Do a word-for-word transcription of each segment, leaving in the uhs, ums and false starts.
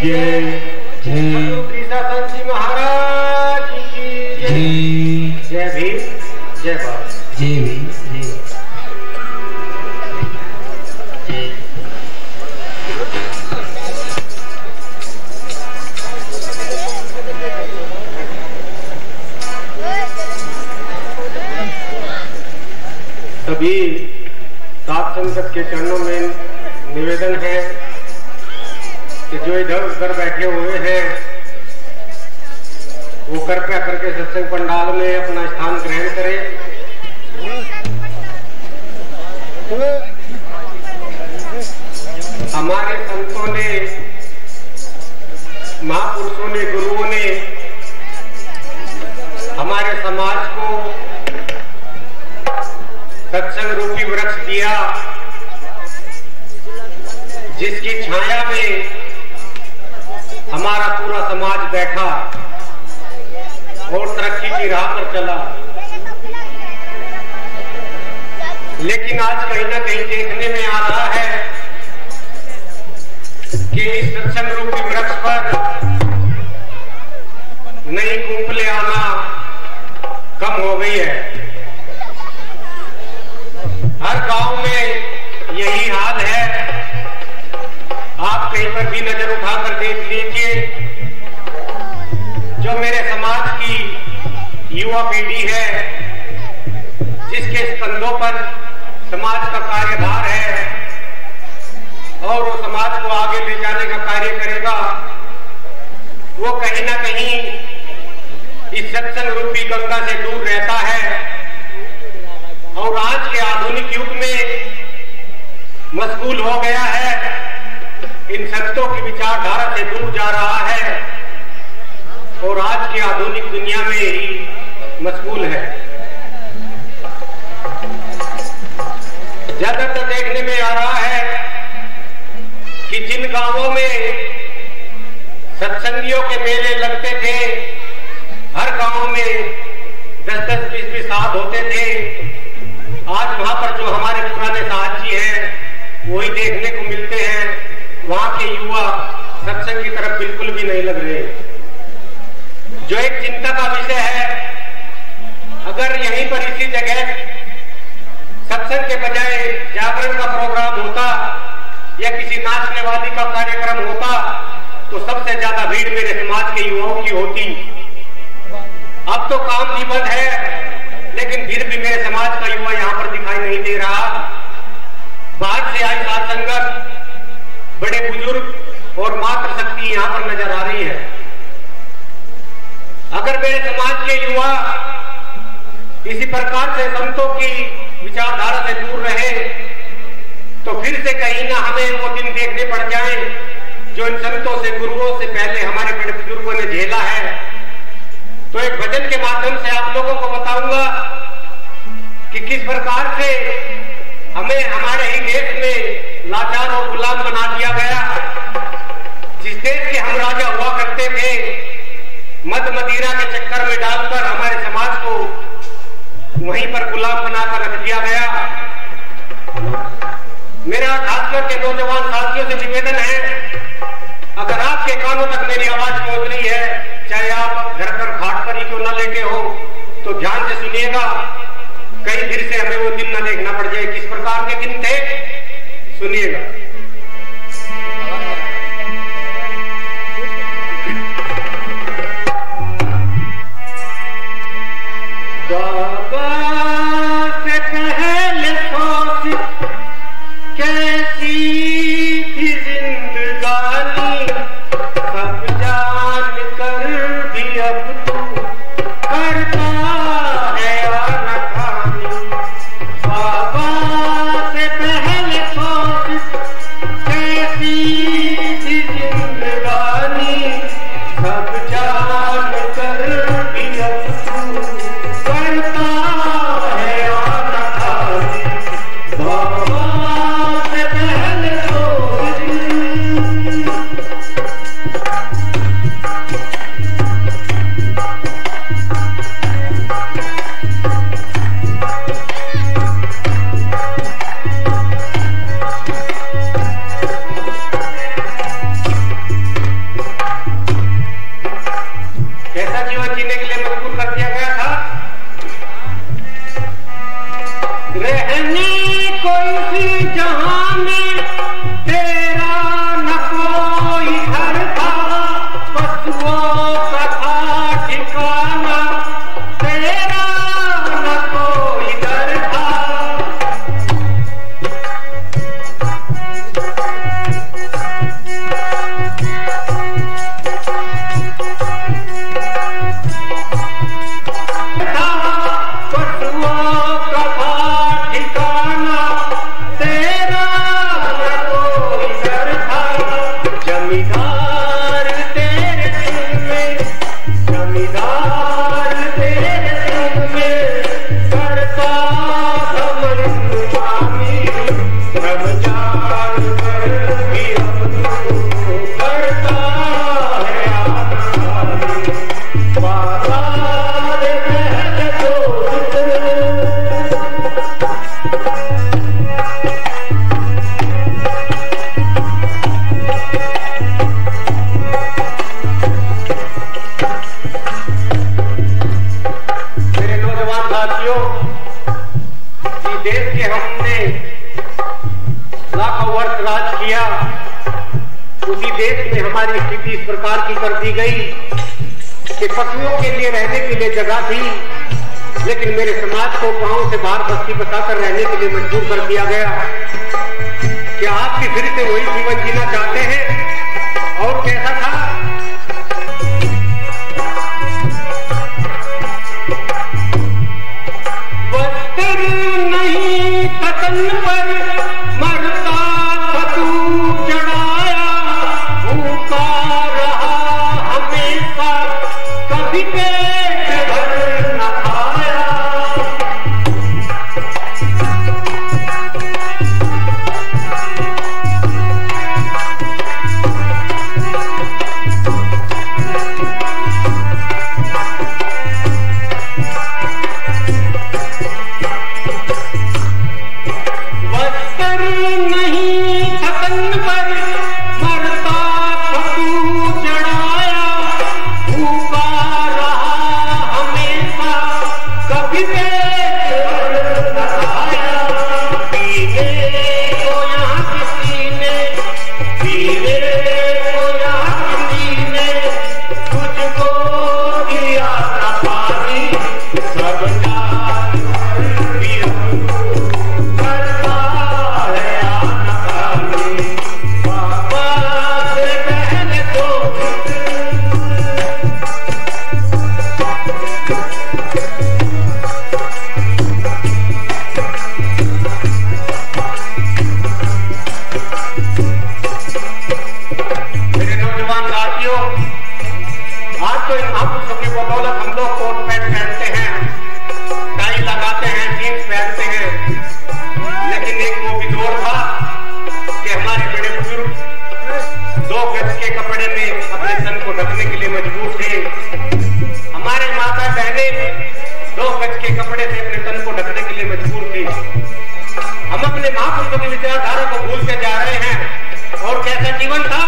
जय जय संत जी महाराज की जय। जय भीम जय भारत। जय भीम जय सभी सात संगत के चरणों में निवेदन है कि जो इधर उधर बैठे हुए हैं वो कृपया करके सत्संग पंडाल में अपना स्थान ग्रहण करें। हमारे संतों ने, महापुरुषों ने, गुरुओं ने हमारे समाज को सत्संग रूपी वृक्ष दिया, जिसकी छाया में हमारा पूरा समाज बैठा और तरक्की की राह पर चला। लेकिन आज कहीं ना कहीं देखने में आ रहा है कि इस सत्संग रूपी वृक्ष पर नई कुंपले आना कम हो गई है। हर गांव में यही हाल है। आप कहीं पर भी नजर उठाकर देख लीजिए, जो मेरे समाज की युवा पीढ़ी है, जिसके कंधों पर समाज का कार्यभार है और वो समाज को आगे ले जाने का कार्य करेगा, वो कहीं ना कहीं इस सत्संग रूपी गंगा से दूर रहता है और आज के आधुनिक युग में मशगूल हो गया है, इन संतों की विचारधारा से दूर जा रहा है और आज की आधुनिक दुनिया में ही मशगूल है। ज्यादातर देखने में आ रहा है कि जिन गांवों में सत्संगियों के मेले लगते थे, हर गांव में दस दस बीस बीस साथ होते थे, आज वहां पर जो हमारे पुराने साथी हैं वही देखने को मिलते हैं। वहां के युवा सत्संग की तरफ बिल्कुल भी नहीं लग रहे, जो एक चिंता का विषय है। अगर यहीं पर इसी जगह सत्संग के बजाय जागरण का प्रोग्राम होता या किसी नाचने वाली का कार्यक्रम होता तो सबसे ज्यादा भीड़ मेरे समाज के युवाओं की होती। अब तो काम भी बंद है, लेकिन फिर भी मेरे समाज का युवा यहाँ पर दिखाई नहीं दे रहा। बाहर से आई सात संगत, बड़े बुजुर्ग और मातृ शक्ति यहाँ पर नजर आ रही है। अगर मेरे समाज के युवा इसी प्रकार से संतों की विचारधारा से दूर रहे तो फिर से कहीं ना हमें वो दिन देखने पड़ जाए जो इन संतों से, गुरुओं से पहले हमारे बड़े बुजुर्गों ने झेला है। तो एक भजन के माध्यम से आप लोगों को बताऊंगा कि किस प्रकार से हमें हमारे ही देश में लाचार और गुलाम बना दिया गया। जिस देश के हम राजा हुआ करते थे, मद मदिरा के चक्कर में डालकर हमारे समाज को वहीं पर गुलाम बनाकर रख दिया गया। मेरा खासकर के नौजवान साथियों से निवेदन है, अगर आपके कानों तक मेरी आवाज पहुंच रही है, चाहे आप घर पर खाट पर ही क्यों न लेटे हो, तो ध्यान से सुनिएगा। कहीं फिर से हमें वो दिन न देखना पड़ जाए। किस प्रकार के दिन थे, सुनिएगा। बाबा से पहले सोच कैसी थी जिंदगानी, सब जान कर भी अब तू करता है आनाकानी। बाबा से पहले सोच जमींदार तेरे दिल में, जमींदार तेरे दिल में करता था मनमानी, रमजान पर भी करता है आनाकानी, बाजार पहले दोस्त। देश के हमने लाखों वर्ष राज किया, उसी देश में हमारी स्थिति इस प्रकार की कर दी गई कि पशुओं के लिए रहने के लिए जगह थी, लेकिन मेरे समाज को गांव से बाहर बस्ती बसाकर रहने के लिए मजबूर कर दिया गया। क्या आप भी फिर से वही जीवन जीना चाहते हैं? और कैसा था? नहीं तन पर मरता था तू जड़ाया, भूखा रहा हमेशा, कभी पेट भर न खाया। की विचारधारा को भूलते जा रहे हैं। और कैसा जीवन था?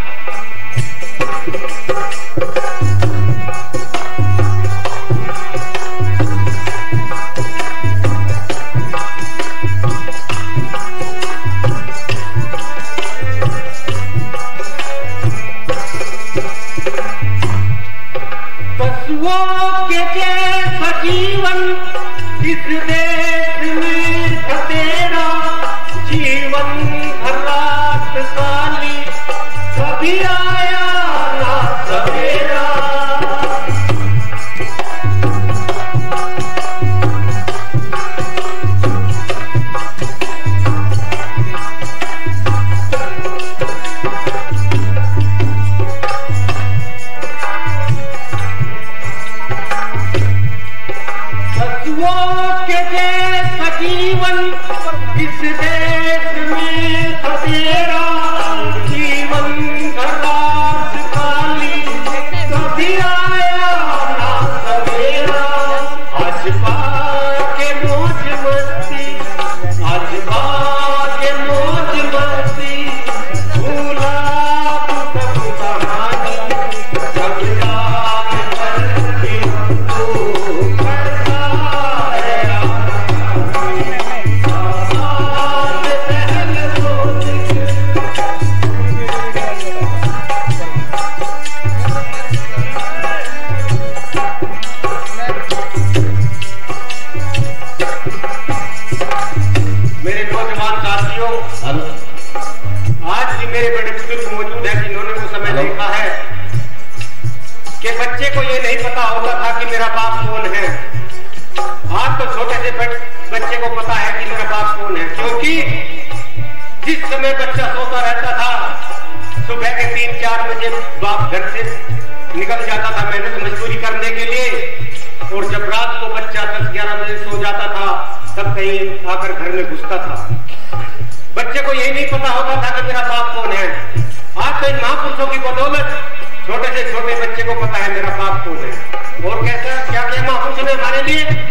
पशुओं के जैसा जीवन इस देश में था तेरा, जीवन भर रात काली कभी आया ना सवेरा। के जैसा जीवन इस देश में था तेरा, जीवन भर रात काली कभी आया ना सवेरा। आज के मौज मस्ती, आज के मौज मस्ती भूला तू सब कहानी, जब याद करती तू करता है। मेरे नौजवान साथियों, आज भी मेरे बड़े बुजुर्ग मौजूद हैं जिन्होंने वो समय देखा है कि बच्चे को ये नहीं पता होता था कि मेरा बाप कौन है। आज तो छोटे से बच्चे को पता है कि मेरा बाप कौन है, क्योंकि जिस समय बच्चा सोता रहता था सुबह के तीन चार बजे बाप घर से निकल जाता था मेहनत मजदूरी करने के लिए, और जब रात को बच्चा दस ग्यारह बजे सो जाता था तब कहीं आकर घर में घुसता था। बच्चे को यही नहीं पता होता था कि मेरा बाप कौन है। आज तो इन महापुरुषों की बदौलत छोटे से छोटे बच्चे को पता है मेरा बाप कौन है। और कैसा क्या क्या महापुरुषों ने हमारे लिए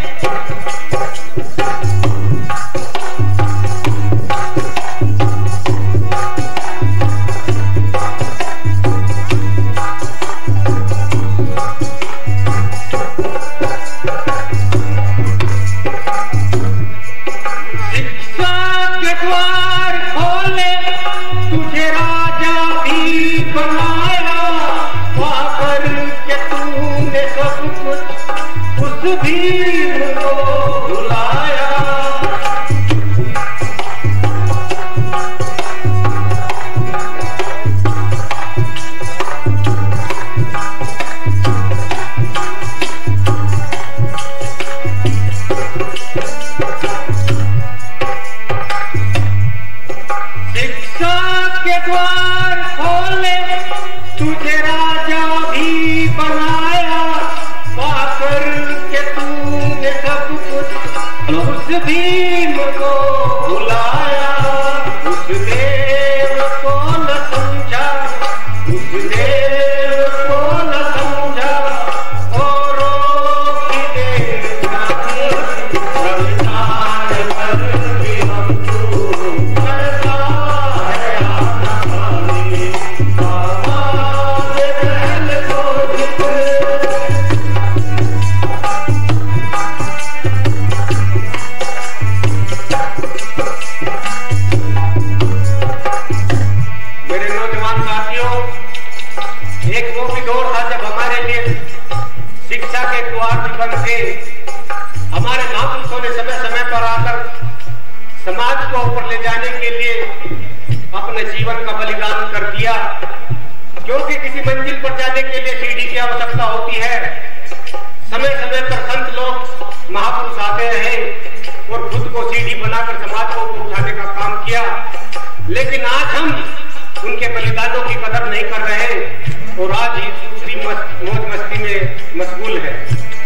हमारे महापुरुषों ने समय समय पर आकर समाज को ऊपर ले जाने के लिए अपने जीवन का बलिदान कर दिया। क्योंकि किसी मंजिल पर जाने के लिए सीढ़ी की आवश्यकता होती है। समय समय पर संत लोग महापुरुष आते रहे और खुद को सीढ़ी बनाकर समाज को ऊपर उठाने का काम किया। लेकिन आज हम उनके बलिदानों की कदर नहीं कर रहे और आज ही दूसरी मौज मस्ती में मशगूल है।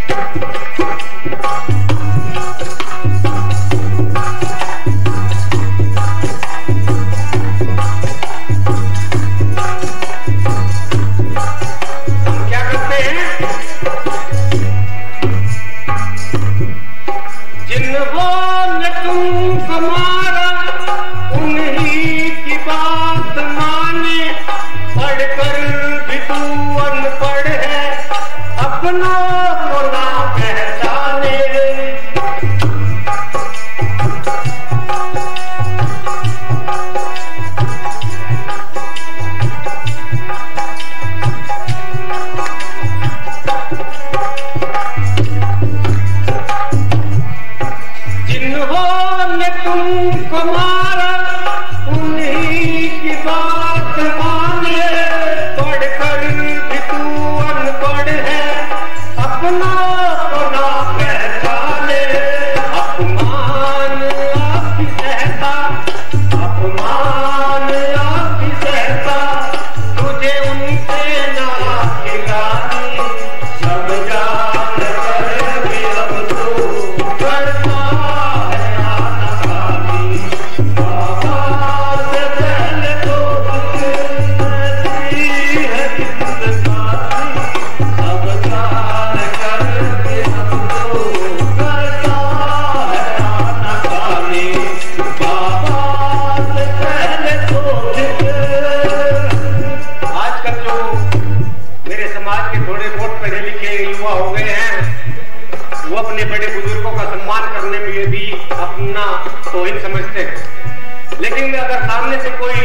तो इन समझते हैं। लेकिन अगर सामने से कोई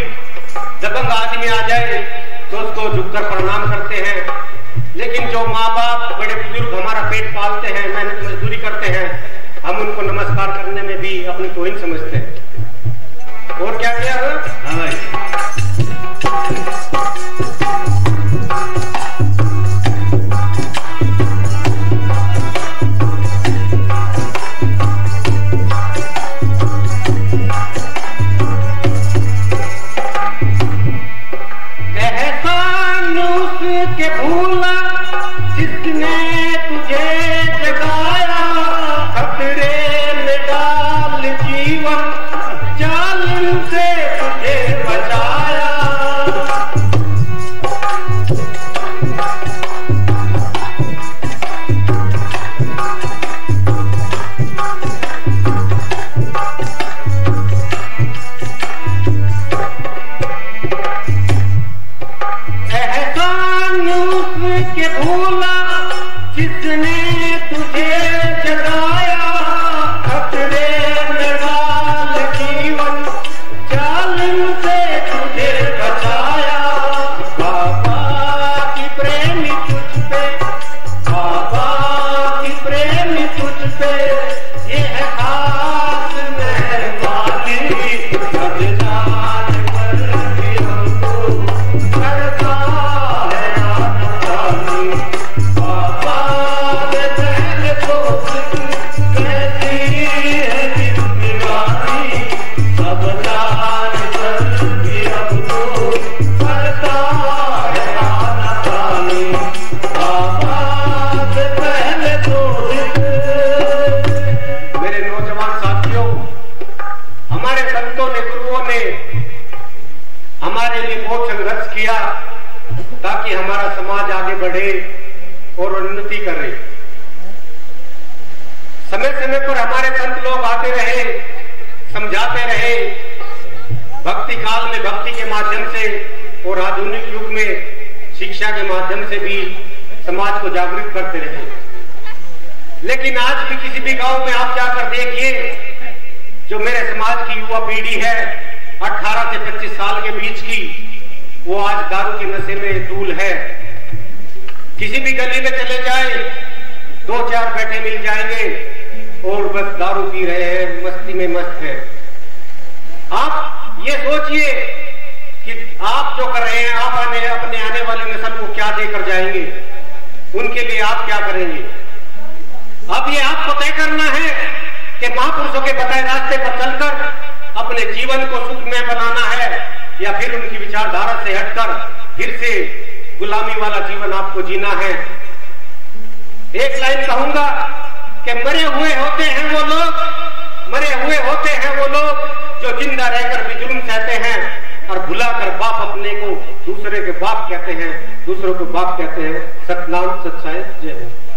दबंग आदमी आ जाए तो उसको झुककर प्रणाम करते हैं। लेकिन जो माँ बाप बड़े बुजुर्ग हमारा पेट पालते हैं, मेहनत मजदूरी करते हैं, हम उनको नमस्कार करने में भी अपनी तोहिन समझते हैं। और क्या किया है? हाँ भाई। कहता के भूला जिसने तुझे जगाया, खतरे में डाल जीवन जालिम से तुझे बचाया। एहसान उसके भूला जिसने तुझे जगाया, खतरे में डाल जीवन जालिम से तुझे बचाया। बाबा की प्रेमी तुझ पे, बाबा की प्रेमी तुझ पे, ये है खास मेहरबानी। सब जान कर भी हमको करता है आनाकानी। बाबा ने पहले तो कैसी है जिंदगानी, सब जान कर भी हमको करता है आनाकानी। बाबा से पहले तो मेरे नौजवान साथियों, हमारे संतों ने, गुरुओं ने हमारे लिए बहुत संघर्ष किया ताकि हमारा समाज आगे बढ़े और उन्नति करे। समय समय पर हमारे संत लोग आते रहे, समझाते रहे, भक्ति काल में भक्ति के माध्यम से और आधुनिक युग में शिक्षा के माध्यम से भी समाज को जागृत करते रहे। लेकिन आज भी किसी भी गांव में आप जाकर देखिए, जो मेरे समाज की युवा पीढ़ी है अठारह से पच्चीस साल के बीच की, वो आज दारू के नशे में धूल है। किसी भी गली में चले जाए, दो चार बैठे मिल जाएंगे और बस दारू पी रहे हैं, मस्ती में मस्त है। आप ये सोचिए कि आप जो कर रहे हैं, आप आने अपने आने वाले नस्ल को क्या देकर जाएंगे, उनके लिए आप क्या करेंगे। अब ये आपको तय करना है कि महापुरुषों के बताए रास्ते पर चलकर अपने जीवन को सुखमय बनाना है, या फिर उनकी विचारधारा से हटकर फिर से गुलामी वाला जीवन आपको जीना है। एक लाइन कहूंगा कि मरे हुए होते हैं वो लोग, मरे हुए होते हैं वो लोग जो जिंदा रहकर भी जुल्म सहते हैं और भुलाकर बाप अपने को दूसरे के बाप कहते हैं, दूसरों को बाप कहते हैं। सतनाम सच्चाई जय हो।